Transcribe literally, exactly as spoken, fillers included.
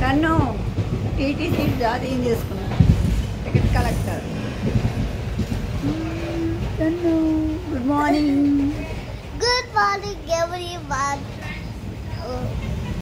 తను TT seat జాతీయం చేసుకున్నాను టికెట్ కలెక్టర్. తను good morning. Good morning, everyone.